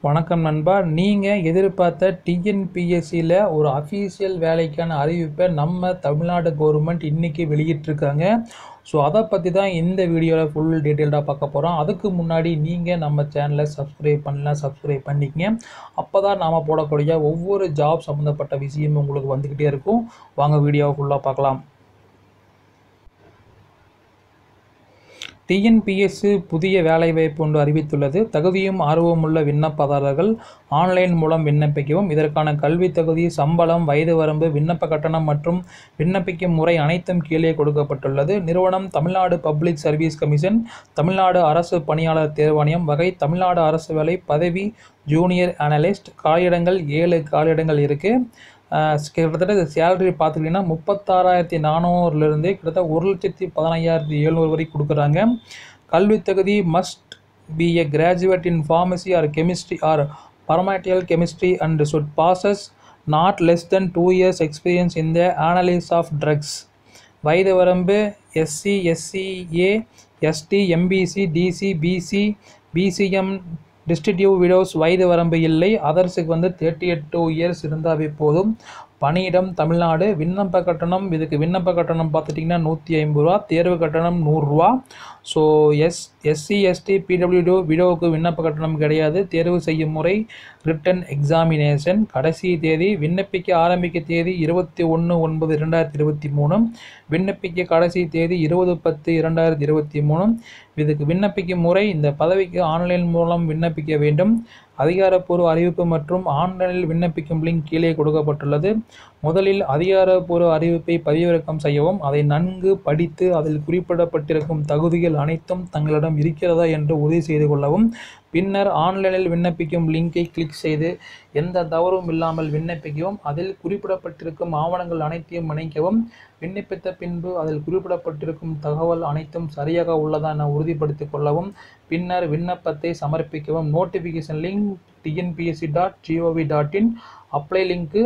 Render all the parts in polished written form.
வணக்கம் நண்பா. நீங்கள் எதிர்பார்த்த டிஎன்பிஎஸ்சியில் ஒரு அஃபீஷியல் வேலைக்கான அறிவிப்பை நம்ம தமிழ்நாடு கவர்மெண்ட் இன்றைக்கி வெளியிட்டிருக்காங்க. ஸோ அதை பற்றி தான் இந்த வீடியோவில் ஃபுல் டீட்டெயில்டாக பார்க்க போகிறோம். அதுக்கு முன்னாடி நீங்கள் நம்ம சேனலை சப்ஸ்கிரைப் பண்ணலாம், சப்ஸ்கிரைப் பண்ணிக்கங்க. அப்போ தான் நாம் போடக்கூடிய ஒவ்வொரு ஜாப் சம்மந்தப்பட்ட விஷயமும் உங்களுக்கு வந்துக்கிட்டே இருக்கும். வாங்க வீடியோவை ஃபுல்லாக பார்க்கலாம். டிஎன்பிஎஸ்சி புதிய வேலைவாய்ப்பு ஒன்று அறிவித்துள்ளது. தகுதியும் ஆர்வமுள்ள விண்ணப்பதாரர்கள் ஆன்லைன் மூலம் விண்ணப்பிக்கவும். இதற்கான கல்வி தகுதி, சம்பளம், வயது வரம்பு, விண்ணப்ப கட்டணம் மற்றும் விண்ணப்பிக்கும் முறை அனைத்தும் கீழே கொடுக்கப்பட்டுள்ளது. நிறுவனம் Tamil Nadu public service commission, Tamil Nadu அரசு பணியாளர் தேர்வாணையம். வகை தமிழ்நாடு அரசு வேலை, பதவி ஜூனியர் அனலிஸ்ட். காலியிடங்கள் 7 காலியிடங்கள் இருக்குது. கிட்டத்தட்ட சேலரி பார்த்துக்கிட்டிங்கன்னா 36,400 கிட்டத்தட்ட 1,15,700 வரைக்கும் கொடுக்குறாங்க. கல்வி தகுதி must be a graduate in pharmacy or chemistry or pharmaceutical chemistry and should possess not less than 2 years experience in the analysis of drugs. வயது வரம்பு SC, SCA, ST, MBC, DC, BC, BCM, destitute widows வயது வரம்பு இல்லை. அதர்ஸுக்கு 38 years இருந்தாவே போதும். பணியிடம் தமிழ்நாடு. விண்ணப்ப கட்டணம், இதுக்கு விண்ணப்ப கட்டணம் பார்த்துட்டிங்கன்னா 150 ரூபா, தேர்வு கட்டணம் 100 ரூபா. ஸோ எஸ்சி, எஸ்டி, பிடபிள்யூ விடோவுக்கு விண்ணப்ப கட்டணம் கிடையாது. தேர்வு செய்யும் முறை ரிட்டன் எக்ஸாமினேஷன். கடைசி தேதி விண்ணப்பிக்க ஆரம்பிக்க தேதி 21/9/2023. விண்ணப்பிக்க கடைசி தேதி 20/10/2023. இதுக்கு விண்ணப்பிக்கும் முறை, இந்த பதவிக்கு ஆன்லைன் மூலம் விண்ணப்பிக்க வேண்டும். அதிகாரப்பூர்வ அறிவிப்பு மற்றும் ஆன்லைனில் விண்ணப்பிக்கும் லிங்க் கீழே கொடுக்கப்பட்டுள்ளது. முதலில் அதிகாரப்பூர்வ அறிவிப்பை பதிவிறக்கம் செய்யவும். அதை நன்கு படித்து அதில் குறிப்பிடப்பட்டிருக்கும் தகுதிகள் அனைத்தும் தங்களிடம் இருக்கிறதா என்று உறுதி செய்து கொள்ளவும். பின்னர் ஆன்லைனில் விண்ணப்பிக்கும் லிங்கை கிளிக் செய்து எந்த தவறும் இல்லாமல் விண்ணப்பிக்கவும். அதில் குறிப்பிடப்பட்டிருக்கும் ஆவணங்கள் அனைத்தையும் இணைக்கவும். விண்ணப்பித்த பின்பு அதில் குறிப்பிடப்பட்டிருக்கும் தகவல் அனைத்தும் சரியாக உள்ளதா என உறுதிப்படுத்திக் கொள்ளவும். பின்னர் விண்ணப்பத்தை சமர்ப்பிக்கவும். Notification link tnpsc.gov.in. அப்ளை லிங்க்கு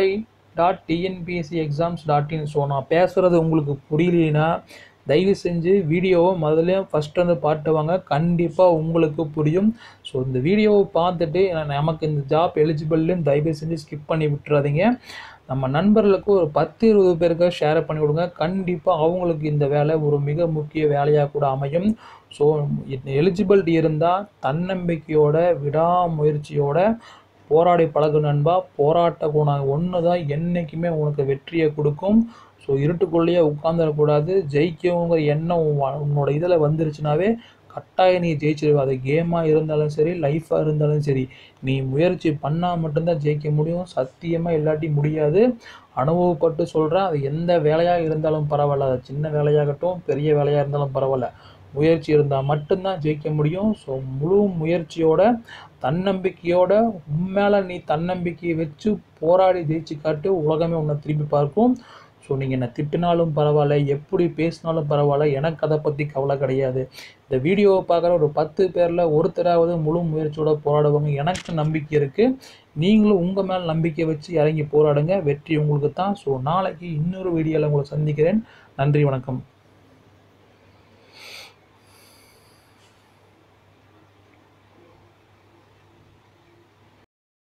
apply.tnpscexams.in. ஸோ நான் பேசுகிறது உங்களுக்கு புரியலனா தயவு செஞ்சு வீடியோவை முதல்ல ஃபஸ்ட்டு பாட்டுவாங்க, கண்டிப்பாக உங்களுக்கு புரியும். ஸோ இந்த வீடியோவை பார்த்துட்டு நமக்கு இந்த ஜாப் எலிஜிபிள்னு தயவு செஞ்சு ஸ்கிப் பண்ணி விட்டுறாதீங்க. நம்ம நண்பர்களுக்கு ஒரு 10-20 பேருக்கு ஷேர் பண்ணி கொடுங்க. கண்டிப்பாக அவங்களுக்கு இந்த வேலை ஒரு மிக முக்கிய வேலையாக கூட அமையும். ஸோ எலிஜிபிலிட்டி இருந்தால் தன்னம்பிக்கையோட, விடாமுயற்சியோட போராடி பழகு நண்பா. போராட்ட குணம் ஒன்று தான் என்றைக்குமே உனக்கு வெற்றியை கொடுக்கும். ஸோ இருட்டுக்குள்ளேயே உட்காந்துடக்கூடாது. ஜெயிக்கவுங்கிற எண்ணம் உன்னோட இதில் வந்துருச்சுனாவே கட்டாயம் நீ ஜெயிச்சிருவ. அது கேமாக இருந்தாலும் சரி, லைஃபாக இருந்தாலும் சரி, நீ முயற்சி பண்ணால் மட்டும்தான் ஜெயிக்க முடியும். சத்தியமாக இல்லாட்டி முடியாது. அனுபவப்பட்டு சொல்கிறேன். அது எந்த வேலையாக இருந்தாலும் பரவாயில்ல, அது சின்ன வேலையாகட்டும் பெரிய வேலையாக இருந்தாலும் பரவாயில்ல, முயற்சி இருந்தால் மட்டும்தான் ஜெயிக்க முடியும். ஸோ முழு முயற்சியோட, தன்னம்பிக்கையோட, உண்மையில நீ தன்னம்பிக்கையை வச்சு போராடி ஜெயிச்சு காட்டு. உலகமே உன்னை திரும்பி பார்க்கும். ஸோ நீங்கள் என்ன திட்டினாலும் பரவாயில்ல, எப்படி பேசினாலும் பரவாயில்ல, எனக்கு அதை பற்றி கவலை கிடையாது. இந்த வீடியோவை பார்க்குற ஒரு 10 பேரில் ஒருத்தராவது முழு முயற்சியோட போராடுவாங்க. எனக்கு நம்பிக்கை இருக்குது. நீங்களும் உங்கள் மேல் நம்பிக்கை வச்சு இறங்கி போராடுங்க. வெற்றி உங்களுக்கு தான். ஸோ நாளைக்கு இன்னொரு வீடியோவில் உங்களை சந்திக்கிறேன். நன்றி, வணக்கம்.